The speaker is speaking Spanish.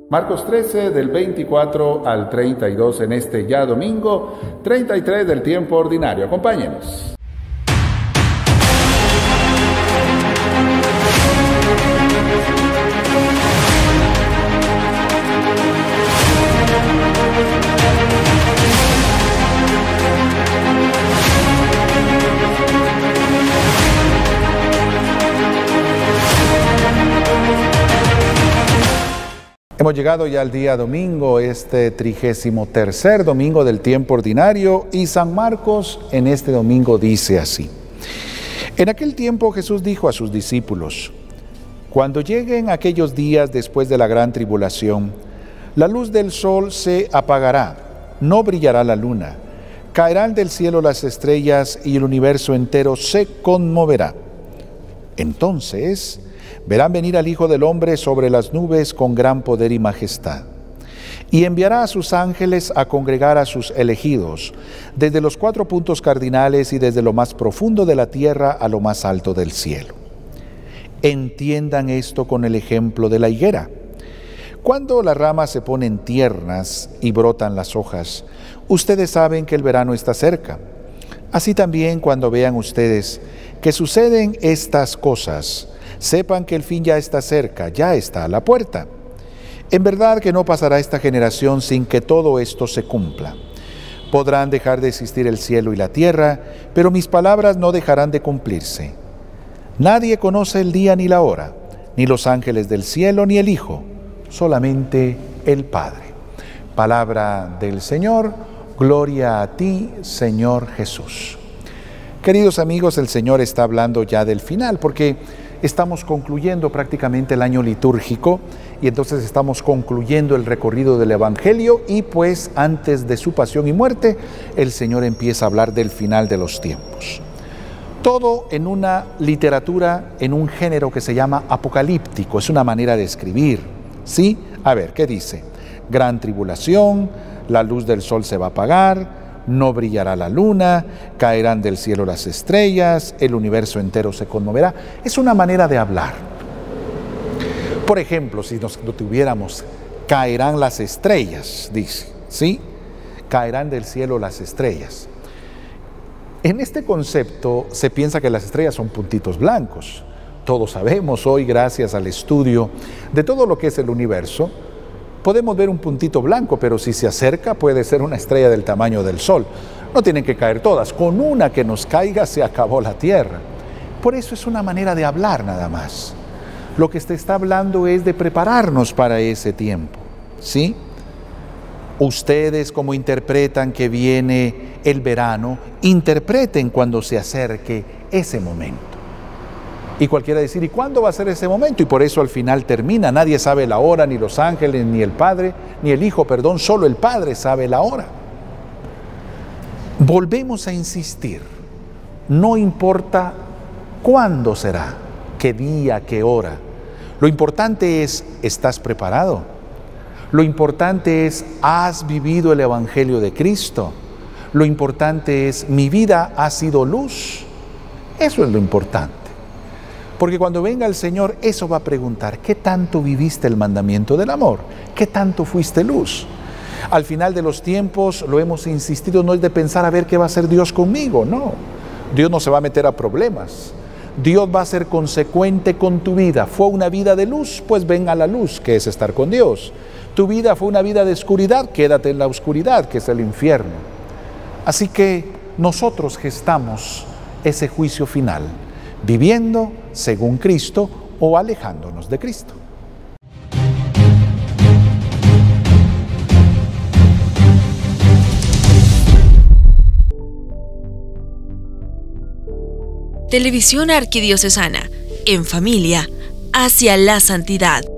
Marcos 13 del 24 al 32 en este ya domingo 33 del tiempo ordinario. Acompáñenos. Hemos llegado ya al día domingo, este 33º domingo del tiempo ordinario, y San Marcos en este domingo dice así: En aquel tiempo Jesús dijo a sus discípulos: Cuando lleguen aquellos días después de la gran tribulación, la luz del sol se apagará, no brillará la luna, caerán del cielo las estrellas y el universo entero se conmoverá. Entonces verán venir al Hijo del Hombre sobre las nubes con gran poder y majestad. Y enviará a sus ángeles a congregar a sus elegidos, desde los 4 puntos cardinales y desde lo más profundo de la tierra a lo más alto del cielo. Entiendan esto con el ejemplo de la higuera. Cuando las ramas se ponen tiernas y brotan las hojas, ustedes saben que el verano está cerca. Así también cuando vean ustedes que suceden estas cosas, sepan que el fin ya está cerca, ya está a la puerta. En verdad que no pasará esta generación sin que todo esto se cumpla. Podrán dejar de existir el cielo y la tierra, pero mis palabras no dejarán de cumplirse. Nadie conoce el día ni la hora, ni los ángeles del cielo ni el Hijo, solamente el Padre. Palabra del Señor, gloria a ti, Señor Jesús. Queridos amigos, el Señor está hablando ya del final, porque estamos concluyendo prácticamente el año litúrgico y entonces estamos concluyendo el recorrido del Evangelio y pues antes de su pasión y muerte, el Señor empieza a hablar del final de los tiempos. Todo en una literatura, en un género que se llama apocalíptico, es una manera de escribir, ¿sí? A ver, ¿qué dice? Gran tribulación, la luz del sol se va a apagar, no brillará la luna, caerán del cielo las estrellas, el universo entero se conmoverá. Es una manera de hablar. Por ejemplo, si nos lo tuviéramos, caerán las estrellas, dice, ¿sí? Caerán del cielo las estrellas. En este concepto se piensa que las estrellas son puntitos blancos. Todos sabemos hoy, gracias al estudio de todo lo que es el universo, podemos ver un puntito blanco, pero si se acerca puede ser una estrella del tamaño del sol. No tienen que caer todas, con una que nos caiga se acabó la tierra. Por eso es una manera de hablar nada más. Lo que se está hablando es de prepararnos para ese tiempo, ¿sí? Ustedes, como interpretan que viene el verano, interpreten cuando se acerque ese momento. Y cualquiera decir, ¿y cuándo va a ser ese momento? Y por eso al final termina, nadie sabe la hora, ni los ángeles, ni el Padre, ni el Hijo, perdón, solo el Padre sabe la hora. Volvemos a insistir, no importa cuándo será, qué día, qué hora. Lo importante es, ¿estás preparado? Lo importante es, ¿has vivido el Evangelio de Cristo? Lo importante es, ¿mi vida ha sido luz? Eso es lo importante. Porque cuando venga el Señor, eso va a preguntar, ¿qué tanto viviste el mandamiento del amor? ¿Qué tanto fuiste luz? Al final de los tiempos, lo hemos insistido, no es de pensar a ver qué va a hacer Dios conmigo, no. Dios no se va a meter a problemas. Dios va a ser consecuente con tu vida. ¿Fue una vida de luz? Pues ven a la luz, que es estar con Dios. Tu vida fue una vida de oscuridad, quédate en la oscuridad, que es el infierno. Así que nosotros gestamos ese juicio final, viviendo según Cristo o alejándonos de Cristo. Televisión Arquidiocesana, en familia, hacia la santidad.